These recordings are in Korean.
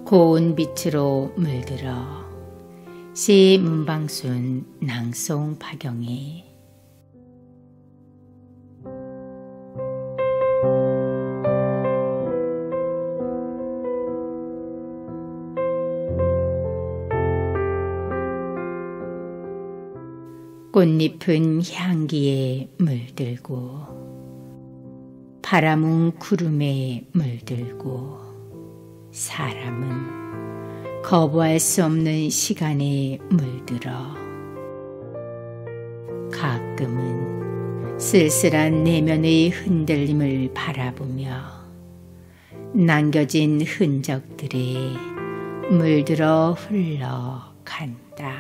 고운 빛으로 물들어 시 문방순 낭송 파경에 꽃잎은 향기에 물들고 바람은 구름에 물들고 사람은 거부할 수 없는 시간에 물들어 가끔은 쓸쓸한 내면의 흔들림을 바라보며 남겨진 흔적들에 물들어 흘러간다.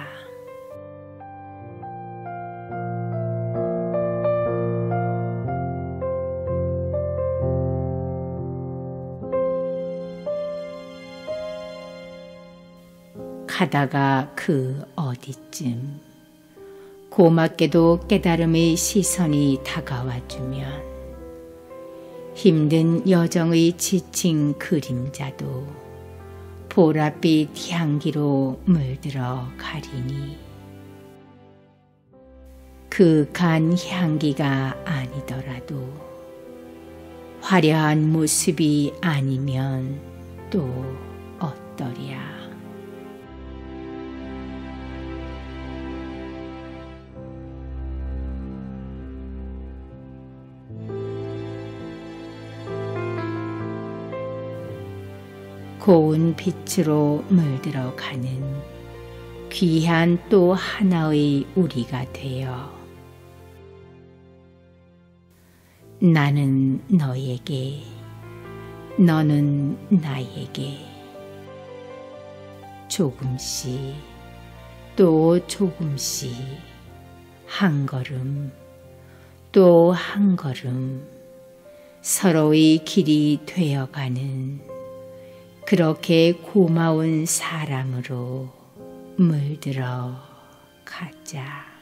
가다가 그 어디쯤 고맙게도 깨달음의 시선이 다가와주면 힘든 여정의 지친 그림자도 보랏빛 향기로 물들어 가리니 그 간 향기가 아니더라도 화려한 모습이 아니면 또 어떠랴. 고운 빛으로 물들어 가는 귀한 또 하나의 우리가 되어 나는 너에게, 너는 나에게 조금씩 또 조금씩 한 걸음 또 한 걸음 서로의 길이 되어가는 그렇게 고마운 사랑으로 물들어 가자.